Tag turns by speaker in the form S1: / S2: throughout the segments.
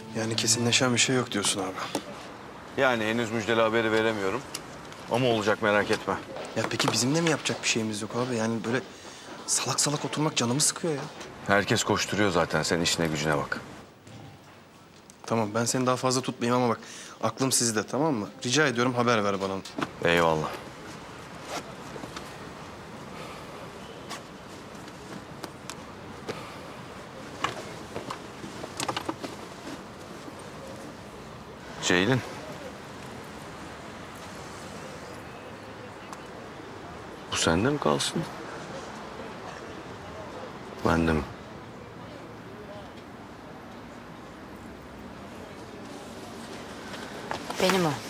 S1: Yani kesinleşen bir şey yok diyorsun abi.
S2: Yani henüz müjdeli haberi veremiyorum. Ama olacak, merak etme.
S1: Ya peki bizim de mi yapacak bir şeyimiz yok abi? Yani böyle salak salak oturmak canımı sıkıyor ya.
S2: Herkes koşturuyor zaten. Sen işine gücüne bak.
S1: Tamam ben seni daha fazla tutmayayım ama bak aklım sizde, tamam mı? Rica ediyorum haber ver bana.
S2: Eyvallah. Ceylin. Bu sende mi kalsın? Bende mi?
S3: Benim o.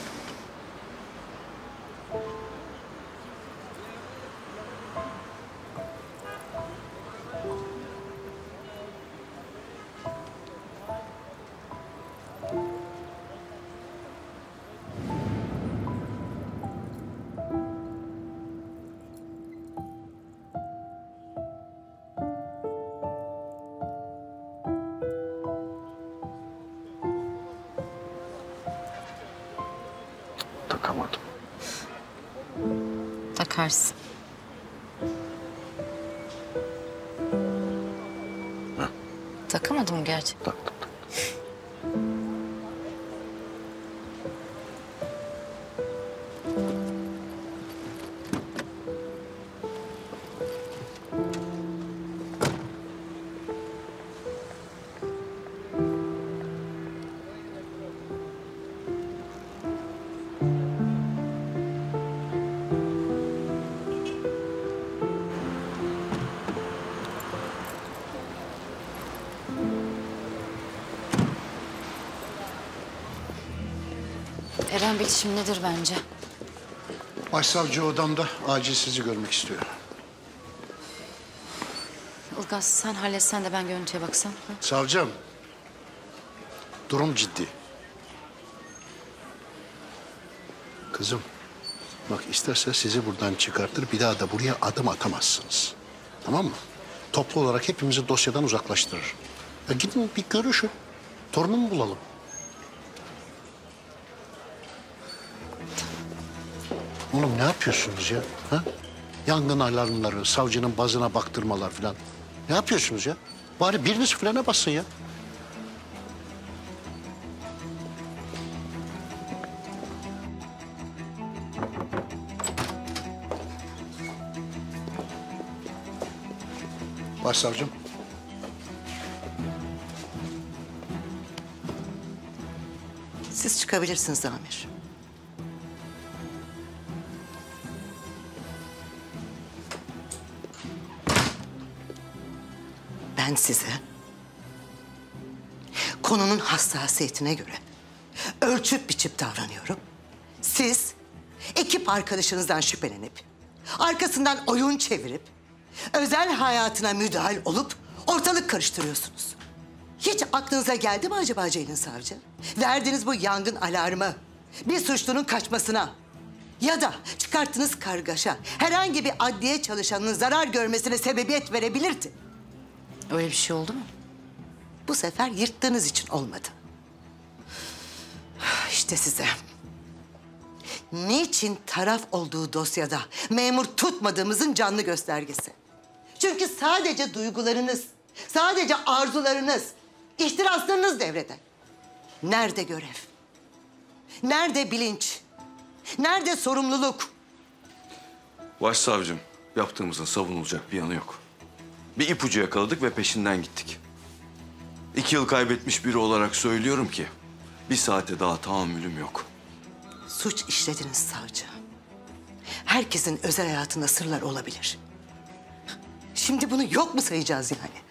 S2: Takamadım.
S3: Takarsın.
S2: Ha?
S3: Takamadım mı gerçekten?
S2: Taktım.
S3: Eren bilişim nedir bence?
S4: Başsavcı odamda acil sizi görmek istiyor.
S3: Ilgaz sen halletsen de ben görüntüye baksam. Ha?
S4: Savcım, durum ciddi. Kızım, bak isterse sizi buradan çıkartır, bir daha da buraya adım atamazsınız. Tamam mı? Toplu olarak hepimizi dosyadan uzaklaştırır. Ya gidin bir görüşün, torunumu bulalım. Oğlum ne yapıyorsunuz ya? Ha? Yangın alarmları, savcının bazına baktırmalar falan. Ne yapıyorsunuz ya? Bari biriniz frene bassın ya. Başsavcım.
S5: Siz çıkabilirsiniz amir. Ben size konunun hassasiyetine göre ölçüp biçip davranıyorum. Siz ekip arkadaşınızdan şüphelenip arkasından oyun çevirip özel hayatına müdahil olup ortalık karıştırıyorsunuz. Hiç aklınıza geldi mi acaba Ceylin Savcı? Verdiğiniz bu yangın alarmı bir suçlunun kaçmasına ya da çıkarttığınız kargaşa herhangi bir adliye çalışanının zarar görmesine sebebiyet verebilirdi.
S3: Öyle bir şey oldu mu?
S5: Bu sefer yırttığınız için olmadı. İşte size. Niçin taraf olduğu dosyada memur tutmadığımızın canlı göstergesi. Çünkü sadece duygularınız, sadece arzularınız, ihtiraslarınız devrede. Nerede görev? Nerede bilinç? Nerede sorumluluk?
S2: Başsavcım, yaptığımızın savunulacak bir yanı yok. Bir ipucu yakaladık ve peşinden gittik. 2 yıl kaybetmiş biri olarak söylüyorum ki bir saate daha tahammülüm yok.
S5: Suç işlediniz savcı. Herkesin özel hayatında sırlar olabilir. Şimdi bunu yok mu sayacağız yani?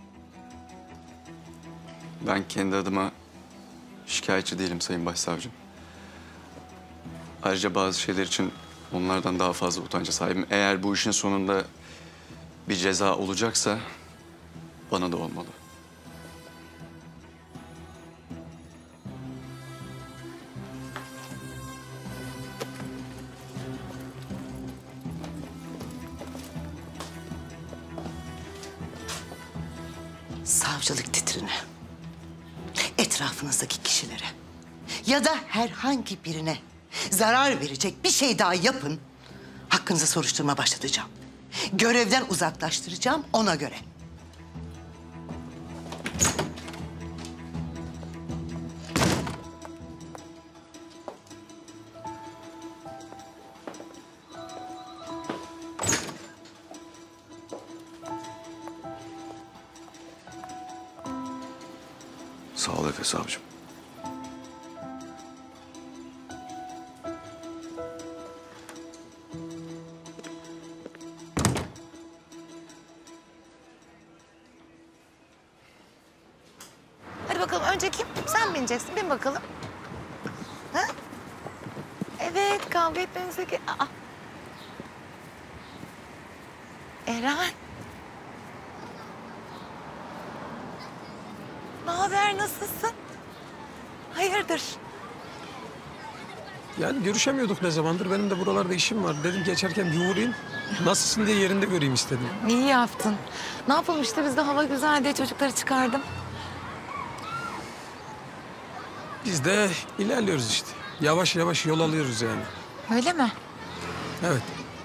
S6: Ben kendi adıma şikayetçi değilim Sayın Başsavcım. Ayrıca bazı şeyler için onlardan daha fazla utanca sahibim. Eğer bu işin sonunda bir ceza olacaksa bana da olmalı.
S5: Savcılık titrine. etrafınızdaki kişilere ya da herhangi birine zarar verecek bir şey daha yapın, hakkınızda soruşturma başlatacağım. Görevden uzaklaştıracağım ona göre.
S2: Sağ ol Efe savcım.
S7: Hadi bakalım önce kim? Sen bineceksin. Bin bakalım. Ha? Evet, kavga etmemize Aa. Eren. Ne haber, nasılsın? Hayırdır?
S8: Yani görüşemiyorduk ne zamandır. Benim de buralarda işim var. Dedim geçerken bir uğrayayım. Nasılsın diye yerinde göreyim istedim.
S7: İyi yaptın. Ne yapalım işte biz de hava güzel diye çocukları çıkardım.
S8: Biz de ilerliyoruz işte. Yavaş yavaş yol alıyoruz yani.
S7: Öyle mi?
S8: Evet.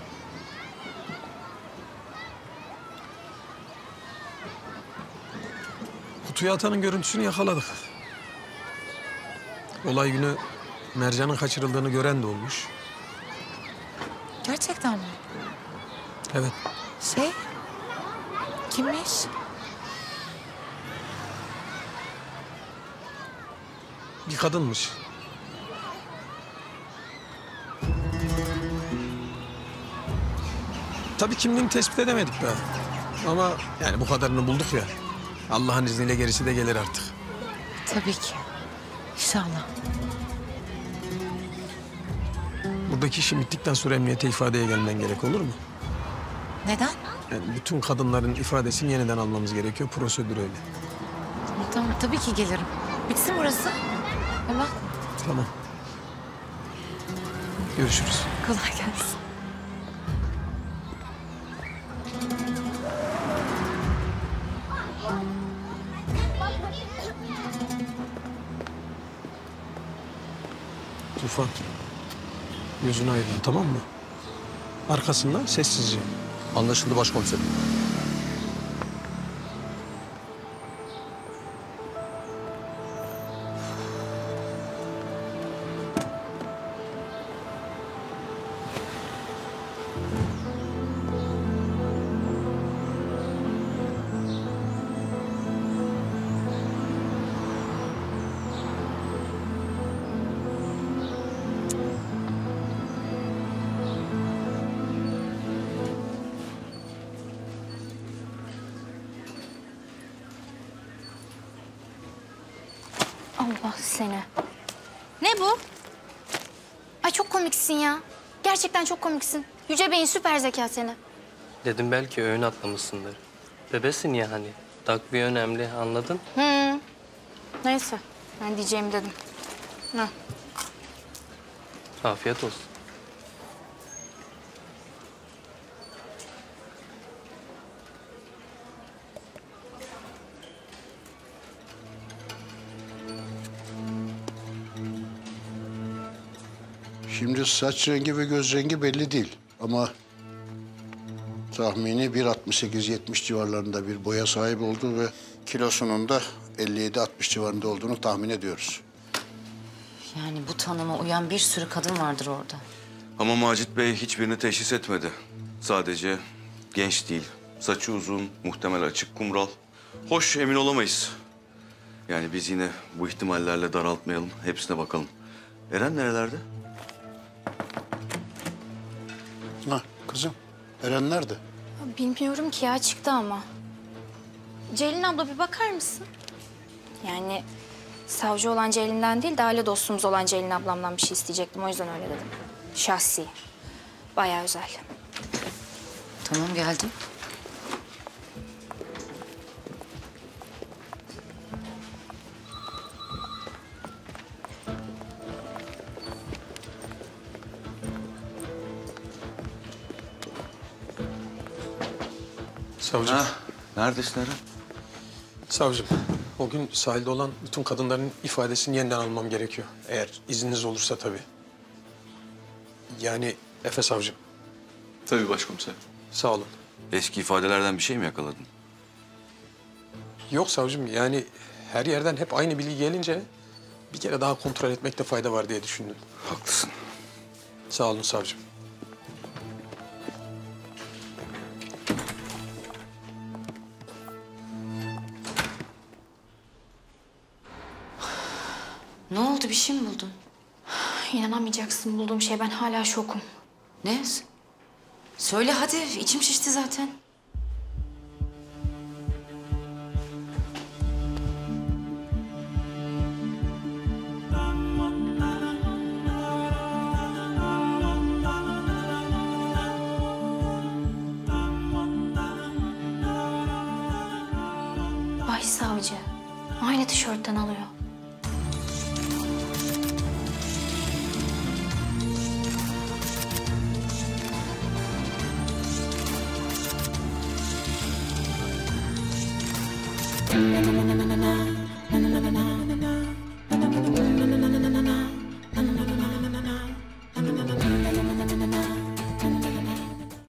S8: Kutuya atanın görüntüsünü yakaladık. Olay günü Mercan'ın kaçırıldığını gören de olmuş.
S7: Gerçekten mi?
S8: Evet.
S7: Kimmiş?
S8: Bir kadınmış. Tabii kimliğini tespit edemedik be. Ama yani bu kadarını bulduk ya. Allah'ın izniyle gerisi de gelir artık.
S7: Tabii ki. İnşallah.
S8: Buradaki işim bittikten sonra emniyete ifadeye gelmen gerek, olur mu?
S7: Neden?
S8: Yani bütün kadınların ifadesini yeniden almamız gerekiyor. Prosedür öyle.
S7: Tamam, tabii ki gelirim. Bitsin burası. Hemen.
S8: Tamam. Görüşürüz.
S7: Kolay gelsin.
S8: Tufan. Gözünü ayırın, tamam mı? Arkasından sessizce.
S9: Anlaşıldı başkomiserim.
S10: Allah seni. Ne bu? Ay çok komiksin ya. Gerçekten çok komiksin. Yüce Bey'in süper zeka seni.
S11: Dedim belki öğün atlamışsındır. Bebesin ya hani. Takviye önemli, anladın?
S10: Neyse ben diyeceğimi dedim. Hı.
S11: Afiyet olsun.
S4: Şimdi saç rengi ve göz rengi belli değil. Ama tahmini 1.68-70 civarlarında bir boya sahip olduğu ve kilosunun da 57-60 civarında olduğunu tahmin ediyoruz.
S3: Yani bu tanıma uyan bir sürü kadın vardır orada.
S2: Ama Macit Bey hiçbirini teşhis etmedi. Sadece genç değil, saçı uzun, muhtemel açık kumral. Hoş, emin olamayız. Yani biz yine bu ihtimallerle daraltmayalım, hepsine bakalım. Eren nerelerde?
S4: Ha kızım, Eren nerede?
S10: Bilmiyorum ki ya çıktı ama. Ceylin abla bir bakar mısın? Yani savcı olan Ceylin'den değil de aile dostumuz olan Ceylin ablamdan bir şey isteyecektim. O yüzden öyle dedim. Şahsi. Bayağı özel.
S3: Tamam geldim.
S8: Savcım.
S2: Ha, neredesin Eren?
S8: Savcım. O gün sahilde olan bütün kadınların ifadesini yeniden almam gerekiyor. Eğer izniniz olursa tabii. Yani Efe savcım.
S6: Tabii başkomiserim.
S8: Sağ olun.
S2: Eski ifadelerden bir şey mi yakaladın?
S8: Yok savcım, yani her yerden hep aynı bilgi gelince bir kere daha kontrol etmekte fayda var diye düşündüm.
S2: Haklısın.
S8: Sağ olun savcım.
S3: Ne oldu? Bir şey mi buldun?
S10: İnanamayacaksın bulduğum şey, ben hala şokum.
S3: Ne? Söyle hadi. İçim şişti zaten.
S10: Başsavcı aynı tişörtten alıyor.